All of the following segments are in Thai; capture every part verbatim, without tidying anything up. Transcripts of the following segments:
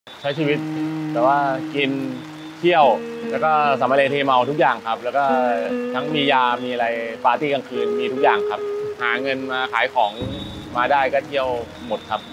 ใช้ชีวิตแต่ว่ากินเที่ยวแล้วก็สำเร็จเทเมาทุกอย่างครับแล้วก็ทั้งมียามีอะไรปาร์ตี้กลางคืนมีทุกอย่างครับหาเงินมาขายของมาได้ก็เที่ยวหมดครับ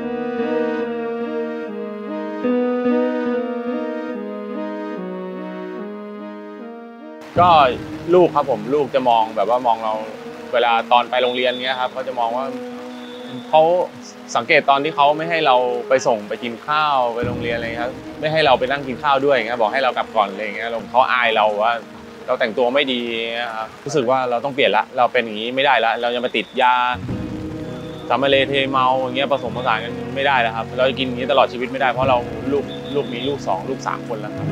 ก็ลูกครับผมลูกจะมองแบบว่ามองเราเวลาตอนไปโรงเรียนเงี้ยครับเขาจะมองว่าเขาสังเกตตอนที่เขาไม่ให้เราไปส่งไปกินข้าวไปโรงเรียนอะไรครับไม่ให้เราไปนั่งกินข้าวด้วยเงี้ยบอกให้เรากลับก่อนอะไรเงี้ยเขาอายเราว่าเราแต่งตัวไม่ดีครับรู้สึกว่าเราต้องเปลี่ยนละเราเป็นอย่างนี้ไม่ได้ละเราจะมาติดยาสำเร็จเทเมาอย่างเงี้ยผสมผสานกันไม่ได้แล้วครับเราจะกินอย่างนี้ตลอดชีวิตไม่ได้เพราะเราลูกลูกมีลูกสองลูกสามคนแล้วครับ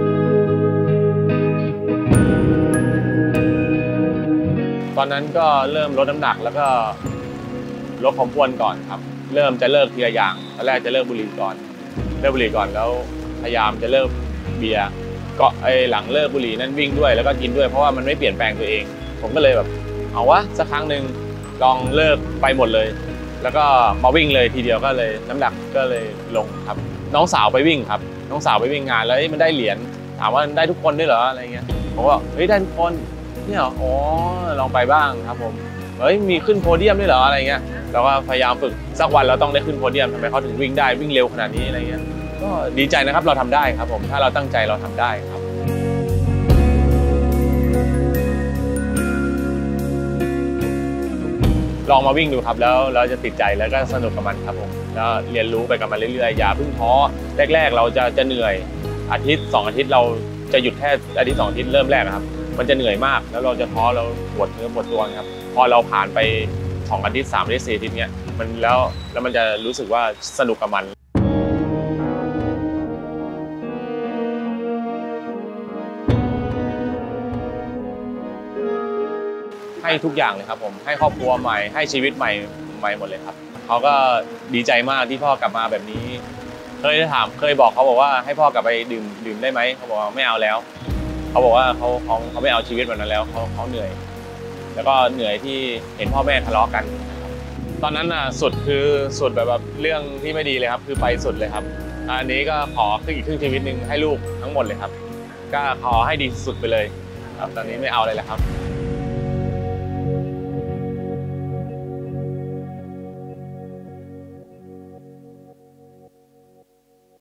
ตอนนั้นก็เริ่มลดน้ำหนักแล้วก็ลดความอ้วนก่อนครับเริ่มจะเลิกทีละอย่างตอนแรกจะเลิกบุหรี่ก่อนเลิกบุหรี่ก่อนแล้วพยายามจะเลิกเบียร์ก็ไอหลังเลิกบุหรี่นั้นวิ่งด้วยแล้วก็กินด้วยเพราะว่ามันไม่เปลี่ยนแปลงตัวเองผมก็เลยแบบเอาวะสักครั้งหนึ่งลองเลิกไปหมดเลยแล้วก็มาวิ่งเลยทีเดียวก็เลยน้ำหนักก็เลยลงครับน้องสาวไปวิ่งครับน้องสาวไปวิ่งงานแล้วมันได้เหรียญถามว่าได้ทุกคนด้วยเหรออะไรเงี้ยผมว่าเฮ้ยได้ทุกคนเนี่ยอ๋อลองไปบ้างครับผมเฮ้ยมีขึ้นโพเดียมด้วยเหรออะไรเงี้ยเราก็พยายามฝึกสักวันเราต้องได้ขึ้นโพเดียมทำไมเขาถึงวิ่งได้วิ่งเร็วขนาดนี้อะไรเงี้ยก็ดีใจนะครับเราทำได้ครับผมถ้าเราตั้งใจเราทำได้ครับลองมาวิ่งดูครับแล้วเราจะติดใจแล้วก็สนุกกับมันครับผมแล้วเรียนรู้ไปกับมันเรื่อยๆอย่าเพิ่งท้อแรกๆเราจะจะเหนื่อยอาทิตย์สองอาทิตย์เราจะหยุดแค่อาทิตย์สองอาทิตย์เริ่มแรกครับมันจะเหนื่อยมากแล้วเราจะท้อเราปวดเนื้อปวดตัวครับพอเราผ่านไปสองอาทิตย์สามอาทิตย์สี่อาทิตย์เนี้ยมันแล้วแล้วมันจะรู้สึกว่าสนุกกับมันให้ทุกอย่างเลยครับผมให้ครอบครัวใหม่ให้ชีวิตใหม่ใหม่หมดเลยครับเขาก็ดีใจมากที่พ่อกลับมาแบบนี้เคยถามเคยบอกเขาบอกว่าให้พ่อกลับไปดื่มดื่มได้ไหมเขาบอกว่าไม่เอาแล้วเขาบอกว่าเขาเขาเขาไม่เอาชีวิตแบบนั้นแล้วเขาเขาเหนื่อยแล้วก็เหนื่อยที่เห็นพ่อแม่ทะเลาะกันตอนนั้นน่ะสุดคือสุดแบบแบบเรื่องที่ไม่ดีเลยครับคือไปสุดเลยครับอันนี้ก็ขอขึ้นอีกครึ่งชีวิตหนึ่งให้ลูกทั้งหมดเลยครับก็ขอให้ดีสุดไปเลยครับตอนนี้ไม่เอาอะไรแล้วครับ